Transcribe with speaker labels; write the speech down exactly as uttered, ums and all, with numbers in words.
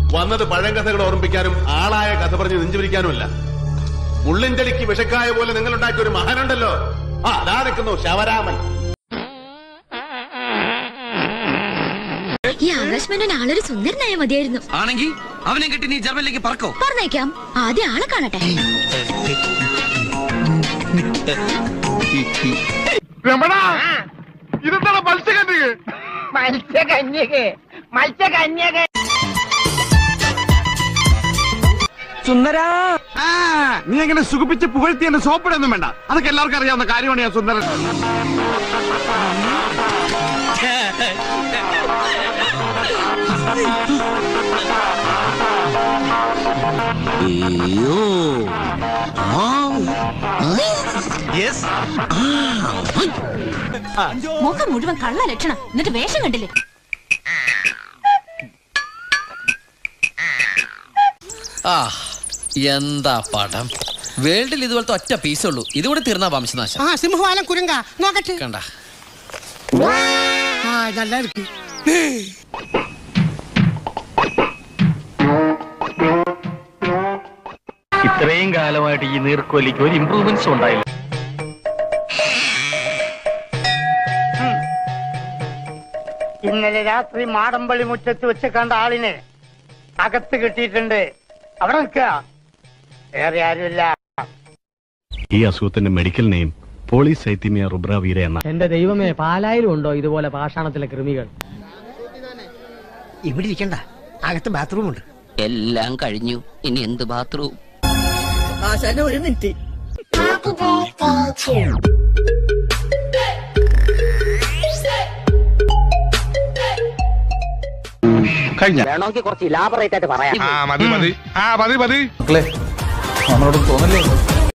Speaker 1: വന്നത് പഴങ്കഥകൾ ഓർമ്മിപ്പിക്കാനും ആളായ കഥ പറഞ്ഞ് നെഞ്ചുപിരിക്കാനുമല്ല. മുള്ളിൻചെടിക്ക് വിഷക്കായ പോലെ നിങ്ങൾ ഉണ്ടാക്കിയ ഒരു മഹാനുണ്ടല്ലോ, ആ അതാ നിൽക്കുന്നു ശവരാമൻ.
Speaker 2: ഈ ആകാശ് ആളൊരു സുന്ദരനായ മതിയായിരുന്നു.
Speaker 3: ആണെങ്കിൽ അവനെ കിട്ടി നീ ജർമ്മനിലേക്ക് പറക്കോ?
Speaker 2: പറഞ്ഞേക്കാം, ആദ്യം ആളെ കാണട്ടെ.
Speaker 4: ഇതെന്താണ് മത്സ്യകന്യക? മത്സ്യകന്യക മത്സ്യകന്യക സുന്ദര. നീ എങ്ങനെ സുഖിപ്പിച്ച് പുകഴ്ത്തി എന്നെ സോപ്പിടൊന്നും വേണ്ട, അതൊക്കെ എല്ലാവർക്കും അറിയാവുന്ന കാര്യമാണ് ഞാൻ സുന്ദരൻ.
Speaker 2: മുഖം മുഴുവൻ കള്ള ലക്ഷണം, എന്നിട്ട് വേഷം കണ്ടില്ലേ?
Speaker 3: ആ എന്താ പടം! വേൾഡിൽ ഇതുപോലത്തെ ഒറ്റ പീസുള്ളൂ. ഇതുകൂടെ തീർന്നാ വംശനാശം.
Speaker 5: സിംഹവാലം കുരങ്ക നോക്കട്ടെ.
Speaker 3: കണ്ട
Speaker 6: ഇത്രയും കാലമായിട്ട് ഈ നീർക്കോലിക്ക് ഒരു ഇംപ്രൂവ്മെന്റ്സ് ഉണ്ടായില്ല.
Speaker 5: ഇന്നലെ രാത്രി മാടമ്പള്ളി മുറ്റത്ത് വെച്ച് കണ്ട ആളിനെ അകത്ത് കിട്ടിയിട്ടുണ്ട്. അവിടെ നിൽക്കുക, വേറെ ആരുമില്ല.
Speaker 6: ഈ അസുഖത്തിന്റെ മെഡിക്കൽ നെയിം പോളിസൈത്തീമിയ റുബ്രാവീര എന്ന.
Speaker 7: എന്റെ ദൈവമേ, പാലായിലും ഉണ്ടോ ഇതുപോലെ പാഷാണത്തിലെ കൃമികൾ?
Speaker 5: ഇവിടെ ഇരിക്കണ്ട, അകത്ത് ബാത്റൂം ഉണ്ട്.
Speaker 3: എല്ലാം കഴിഞ്ഞു, ഇനി എന്ത് ബാത്റൂം?
Speaker 5: ആശാന്റെ ഒരു മിനിറ്റ്.
Speaker 7: വേണമെങ്കിൽ കുറച്ച് ഇലാബറേറ്റ് ആയിട്ട് പറയാം.
Speaker 4: മതി മതി ആ മതി മതി
Speaker 8: നമ്മളോട് തോന്നല്ലേ?